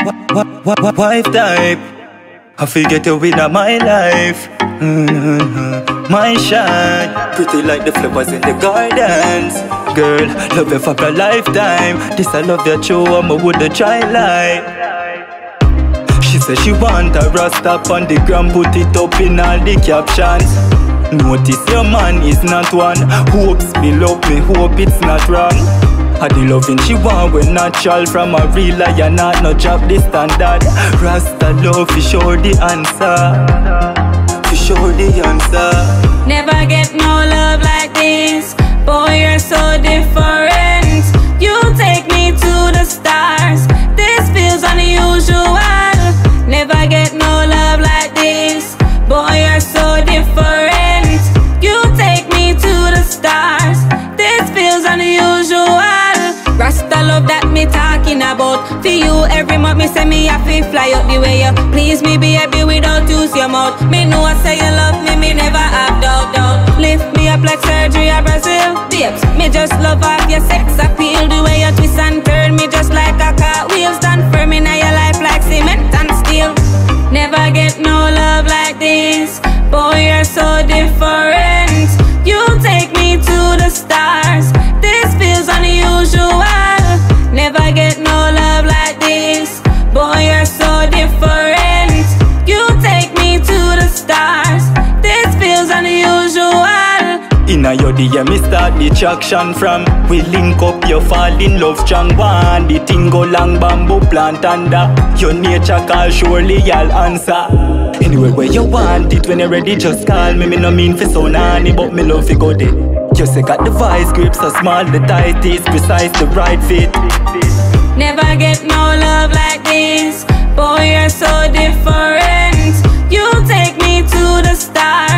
Wife type, I forget you in my life. My shine, pretty like the flowers in the gardens. Girl, love you for a lifetime. This I love you true, I'ma woulda try like. She said she want a rasta on the gram, put it up in all the captions. Notice your man is not one. Hopes me love me, hope it's not wrong. And the loving she want when natural, from a real lion, not no drop the standard. Rasta love, fi show the answer, fi show the answer. Never get no love like this. Boy, you're so different. You take me to the stars. This feels unusual. Never get no love like this. Boy, you're so different. You take me to the stars. This feels unusual. Rasta love that me talking about. For you every month me say me have to fly up the way you please me baby without use your mouth. Me know I say you love me, me never have doubt. Lift me up like surgery at Brazil. Babes, me just love off your sex appeal. The way you twist and turn me just like a cartwheel. Stand firm in your life like cement and steel. Never get no love like this. Boy, you're so different. You take me to the stars. This feels unusual. Never get no love like this. Boy, you're so different. You take me to the stars. This feels unusual. Inna your DM me start the traction from. We link up, you fall in love strong one. The thing go long, bamboo plant under. Your nature call, surely I'll answer. Anywhere where you want it, when you're ready just call me. Me no mean for so nanny, but me love you go there. You say got the vice grip so small, the tight is precise, the right fit. Never get no love like this. Boy, you're so different. You take me to the stars.